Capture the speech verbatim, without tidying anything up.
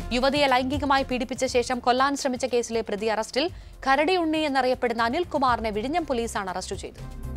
യുവതിയെ ലൈംഗികമായി പീഡിപ്പിച്ച ശേഷം കൊല്ലാൻ ശ്രമിച്ച കേസിലെ പ്രതി അറസ്റ്റിൽ. കരടി ഉണ്ണി എന്നറിയപ്പെടുന്ന അനിൽകുമാറിനെ വിഴിഞ്ഞം പോലീസാണ് അറസ്റ്റ് ചെയ്തത്.